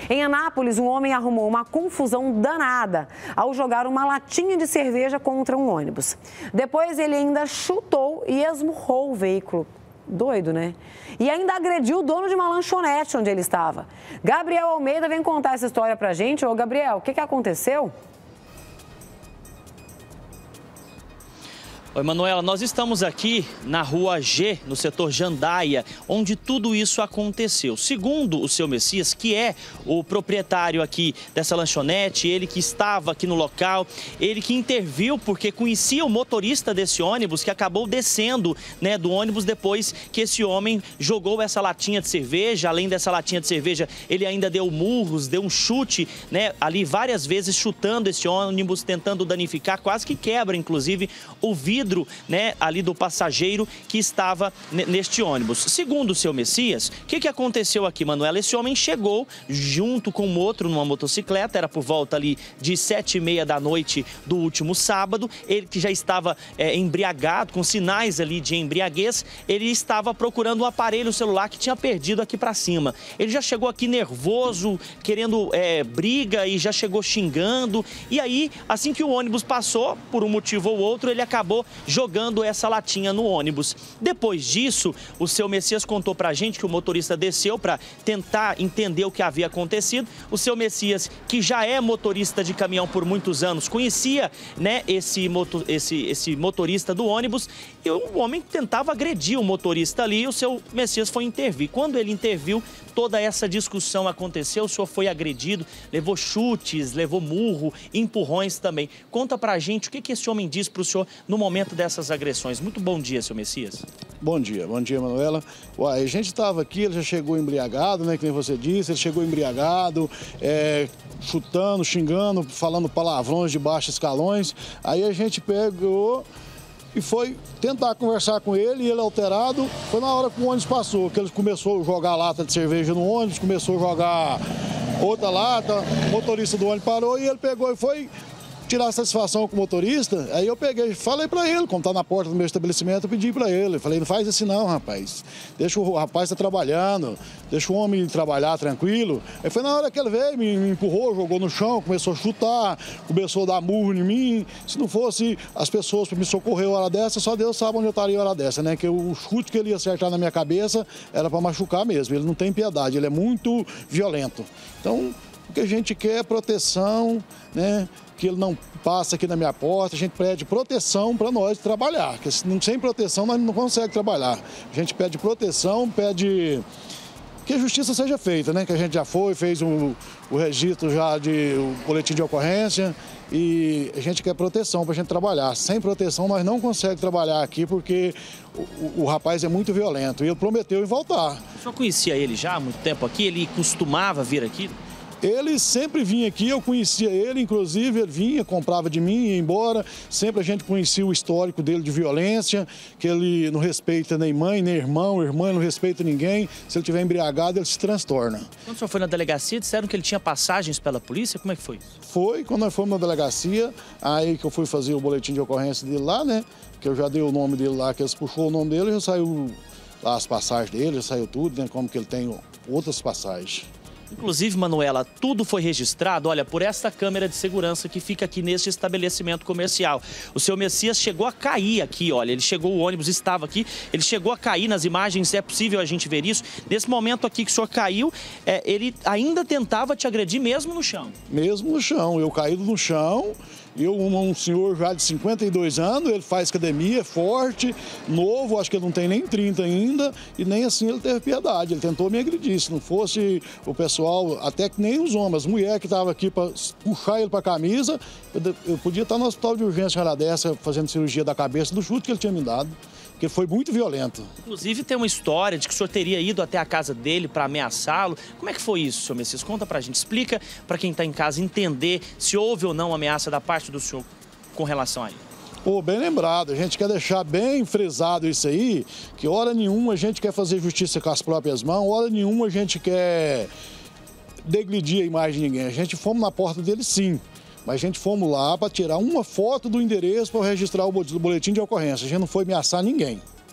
Em Anápolis, um homem arrumou uma confusão danada ao jogar uma latinha de cerveja contra um ônibus. Depois ele ainda chutou e esmurrou o veículo. Doido, né? E ainda agrediu o dono de uma lanchonete onde ele estava. Gabriel Almeida vem contar essa história pra gente. Ô, Gabriel, o que aconteceu? Oi, Manuela, nós estamos aqui na Rua G, no setor Jandaia, onde tudo isso aconteceu. Segundo o seu Messias, que é o proprietário aqui dessa lanchonete, ele que estava aqui no local, ele que interviu porque conhecia o motorista desse ônibus, que acabou descendo, né, do ônibus depois que esse homem jogou essa latinha de cerveja. Além dessa latinha de cerveja, ele ainda deu murros, deu um chute, né, ali várias vezes chutando esse ônibus, tentando danificar, quase que quebra, inclusive, o vidro, né, ali do passageiro que estava neste ônibus. Segundo o seu Messias, o que aconteceu aqui, Manuela? Esse homem chegou junto com outro numa motocicleta, era por volta ali de 7h30 da noite do último sábado. Ele que já estava embriagado, com sinais ali de embriaguez, ele estava procurando um aparelho celular que tinha perdido aqui para cima. Ele já chegou aqui nervoso, querendo briga, e já chegou xingando. E aí, assim que o ônibus passou, por um motivo ou outro, ele acabou jogando essa latinha no ônibus. Depois disso, o seu Messias contou pra gente que o motorista desceu para tentar entender o que havia acontecido. O seu Messias, que já é motorista de caminhão por muitos anos, conhecia, né, esse motorista do ônibus, e o homem tentava agredir o motorista ali, e o seu Messias foi intervir. Quando ele interviu, toda essa discussão aconteceu, o senhor foi agredido, levou chutes, levou murro, empurrões também. Conta pra gente o que esse homem disse pro senhor no momento dessas agressões. Muito bom dia, seu Messias. Bom dia, Manuela. Uai, a gente estava aqui, ele já chegou embriagado, né, que nem você disse, ele chegou embriagado, chutando, xingando, falando palavrões de baixos escalões. Aí a gente pegou e foi tentar conversar com ele, e ele alterado, foi na hora que o ônibus passou, que ele começou a jogar lata de cerveja no ônibus, começou a jogar outra lata, o motorista do ônibus parou e ele pegou e foi tirar satisfação com o motorista. Aí eu peguei, falei pra ele, como tá na porta do meu estabelecimento, eu pedi pra ele, falei, não faz assim não, rapaz, deixa o rapaz tá trabalhando, deixa o homem trabalhar tranquilo. Aí foi na hora que ele veio, me empurrou, jogou no chão, começou a chutar, começou a dar murro em mim. Se não fosse as pessoas para me socorrer a hora dessa, só Deus sabe onde eu estaria a hora dessa, né? Que o chute que ele ia acertar na minha cabeça era para machucar mesmo, ele não tem piedade, ele é muito violento. Então, o que a gente quer é proteção, né? Que ele não passa aqui na minha porta, a gente pede proteção para nós trabalhar, porque sem proteção nós não conseguimos trabalhar. A gente pede proteção, pede que a justiça seja feita, né? Que a gente já fez o registro já o boletim de ocorrência, e a gente quer proteção para a gente trabalhar. Sem proteção nós não conseguimos trabalhar aqui, porque o rapaz é muito violento e ele prometeu em voltar. O senhor conhecia ele já há muito tempo aqui? Ele costumava vir aqui? Ele sempre vinha aqui, eu conhecia ele, inclusive ele vinha, comprava de mim, ia embora. Sempre a gente conhecia o histórico dele de violência, que ele não respeita nem mãe, nem irmão, irmã não respeita ninguém. Se ele estiver embriagado, ele se transtorna. Quando o senhor foi na delegacia, disseram que ele tinha passagens pela polícia? Como é que foi? Foi, quando nós fomos na delegacia, aí que eu fui fazer o boletim de ocorrência dele lá, né? Que eu já dei o nome dele lá, que eles puxou o nome dele, já saiu lá as passagens dele, já saiu tudo, né? Como que ele tem outras passagens. Inclusive, Manuela, tudo foi registrado, olha, por esta câmera de segurança que fica aqui neste estabelecimento comercial. O seu Messias chegou a cair aqui, olha, ele chegou, o ônibus estava aqui, ele chegou a cair nas imagens, é possível a gente ver isso. Nesse momento aqui que o senhor caiu, ele ainda tentava te agredir mesmo no chão? Mesmo no chão, eu caído no chão. Um senhor já de 52 anos, ele faz academia, forte, novo, acho que ele não tem nem 30 ainda, e nem assim ele teve piedade, ele tentou me agredir. Se não fosse o pessoal, até que nem os homens, as mulheres que estavam aqui para puxar ele para a camisa, eu podia estar no hospital de urgência uma hora dessa, fazendo cirurgia da cabeça do chute que ele tinha me dado. Porque foi muito violento. Inclusive tem uma história de que o senhor teria ido até a casa dele para ameaçá-lo. Como é que foi isso, senhor Messias? Conta pra gente, explica para quem está em casa entender se houve ou não ameaça da parte do senhor com relação a ele. Pô, bem lembrado, a gente quer deixar bem frisado isso aí, que hora nenhuma a gente quer fazer justiça com as próprias mãos, hora nenhuma a gente quer degredir a imagem de ninguém. A gente fomos na porta dele sim. Mas a gente fomos lá para tirar uma foto do endereço para registrar o boletim de ocorrência. A gente não foi ameaçar ninguém.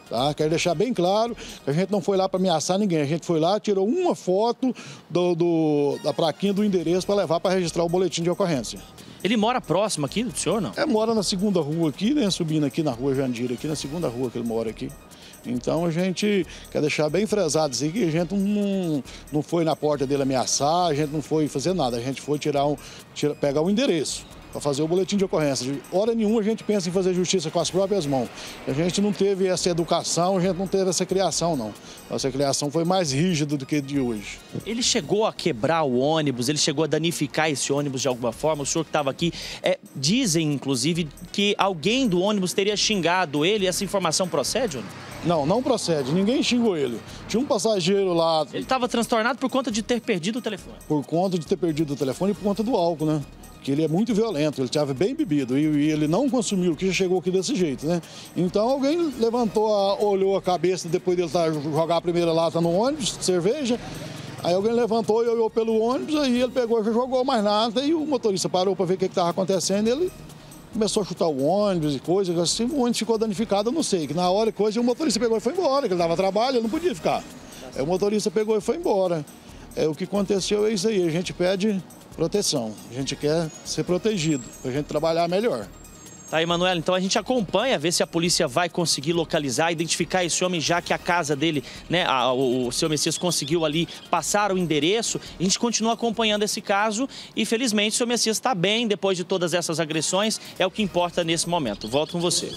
Tá? Quero deixar bem claro que a gente não foi lá para ameaçar ninguém. A gente foi lá, tirou uma foto da plaquinha do endereço para levar para registrar o boletim de ocorrência. Ele mora próximo aqui do senhor, não? Mora na segunda rua aqui, né? Subindo aqui na rua Jandira, aqui na segunda rua que ele mora aqui. Então a gente quer deixar bem frisado assim, que a gente não foi na porta dele ameaçar, a gente não foi fazer nada. A gente foi pegar o endereço para fazer o boletim de ocorrência. De hora nenhuma a gente pensa em fazer justiça com as próprias mãos. A gente não teve essa educação, a gente não teve essa criação, não. Nossa criação foi mais rígida do que de hoje. Ele chegou a quebrar o ônibus, ele chegou a danificar esse ônibus de alguma forma? O senhor que estava aqui, dizem, inclusive, que alguém do ônibus teria xingado ele. Essa informação procede ou não? Não procede. Ninguém xingou ele. Tinha um passageiro lá... Ele estava transtornado por conta de ter perdido o telefone. Por conta de ter perdido o telefone e por conta do álcool, né? Que ele é muito violento, ele estava bem bebido e ele não consumiu, que já chegou aqui desse jeito, né? Então alguém olhou a cabeça depois dele jogar a primeira lata no ônibus de cerveja, aí alguém levantou e olhou pelo ônibus, aí ele pegou e jogou mais nada e o motorista parou para ver o que estava acontecendo, ele começou a chutar o ônibus e coisas, assim, o ônibus ficou danificado, eu não sei, que na hora o motorista pegou e foi embora, que ele dava trabalho, ele não podia ficar. Aí o motorista pegou e foi embora. O que aconteceu é isso aí, a gente pede proteção, a gente quer ser protegido, para a gente trabalhar melhor. Tá aí, Manuela, então a gente acompanha, ver se a polícia vai conseguir localizar, identificar esse homem, já que a casa dele, né, o seu Messias conseguiu ali passar o endereço. A gente continua acompanhando esse caso e, felizmente, o seu Messias está bem depois de todas essas agressões, é o que importa nesse momento. Volto com você.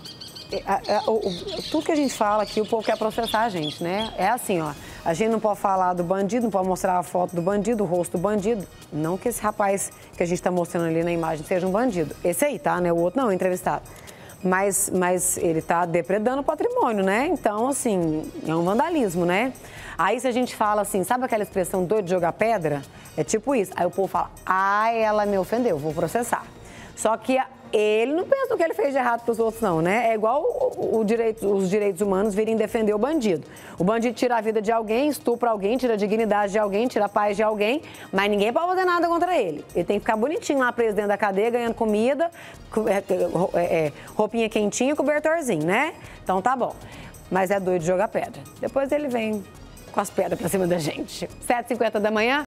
Tudo que a gente fala aqui, o povo quer processar a gente, né? É assim, ó, a gente não pode falar do bandido, não pode mostrar a foto do bandido, o rosto do bandido. Não que esse rapaz que a gente tá mostrando ali na imagem seja um bandido. Esse aí, tá, né? O outro não, entrevistado. Mas ele tá depredando o patrimônio, né? Então, assim, é um vandalismo, né? Aí se a gente fala assim, sabe aquela expressão doido de jogar pedra? É tipo isso. Aí o povo fala, ela me ofendeu, vou processar. Só que ele não pensa no que ele fez de errado para os outros, não, né? É igual os direitos humanos virem defender o bandido. O bandido tira a vida de alguém, estupra alguém, tira a dignidade de alguém, tira a paz de alguém, mas ninguém pode fazer nada contra ele. Ele tem que ficar bonitinho lá preso dentro da cadeia, ganhando comida, roupinha quentinha e cobertorzinho, né? Então tá bom. Mas é doido de jogar pedra. Depois ele vem com as pedras para cima da gente. 7h50 da manhã.